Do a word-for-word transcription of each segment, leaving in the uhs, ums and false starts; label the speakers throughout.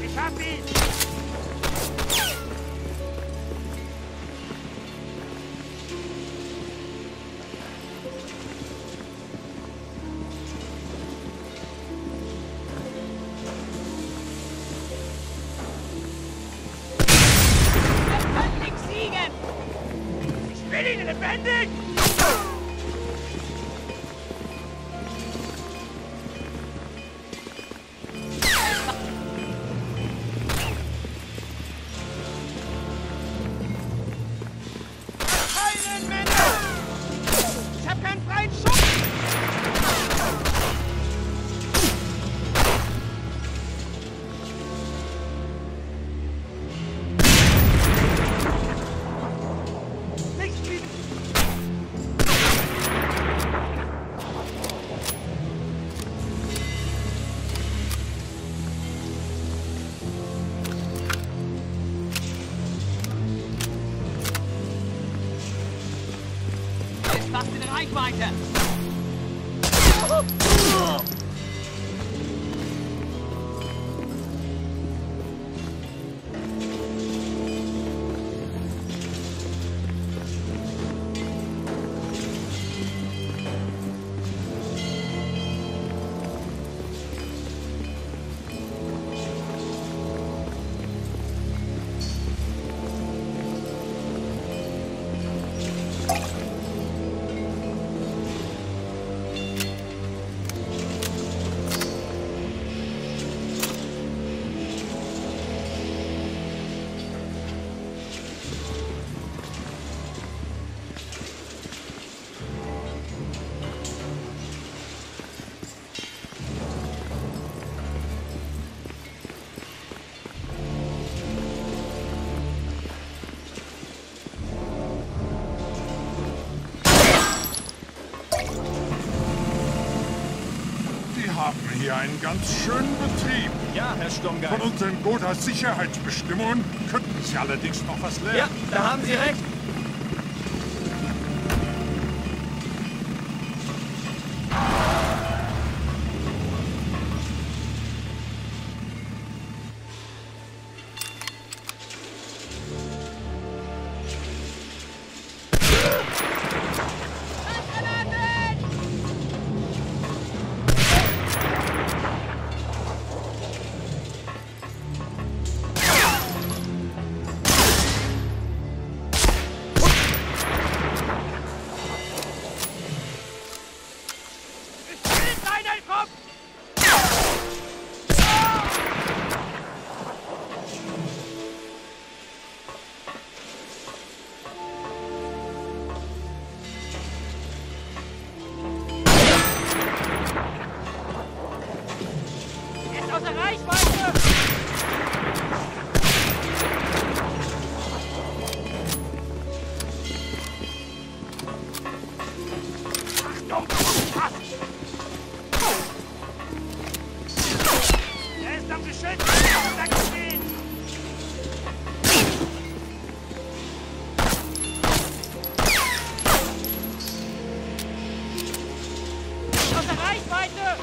Speaker 1: Ich hab ihn! Ich will ihn lebendig! Heilen, Männer! Ich hab keinen freien Schuss!
Speaker 2: Fast in Reichweite!
Speaker 3: Wir haben hier einen ganz schönen Betrieb.
Speaker 4: Ja, Herr Sturmgeist.
Speaker 3: Von unseren Goda-Sicherheitsbestimmungen könnten Sie allerdings noch was lernen.
Speaker 4: Ja, da haben Sie recht.
Speaker 1: Außer Reichweite! Achtung! Er ist am Geschütz! Da gestehen! Außer Reichweite!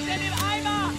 Speaker 2: sind im Eimer!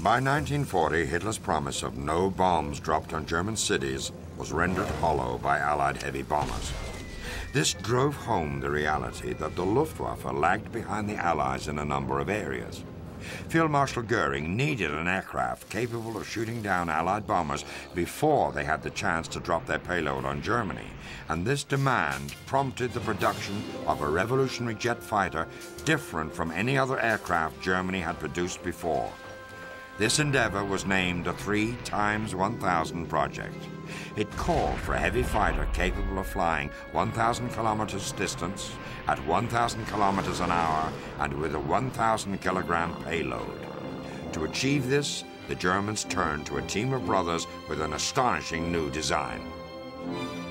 Speaker 5: By nineteen forty, Hitler's promise of no bombs dropped on German cities was rendered hollow by Allied heavy bombers. This drove home the reality that the Luftwaffe lagged behind the Allies in a number of areas. Field Marshal Goering needed an aircraft capable of shooting down Allied bombers before they had the chance to drop their payload on Germany, and this demand prompted the production of a revolutionary jet fighter different from any other aircraft Germany had produced before. This endeavor was named the three times one thousand project. It called for a heavy fighter capable of flying one thousand kilometers distance at one thousand kilometers an hour and with a one thousand kilogram payload. To achieve this, the Germans turned to a team of brothers with an astonishing new design.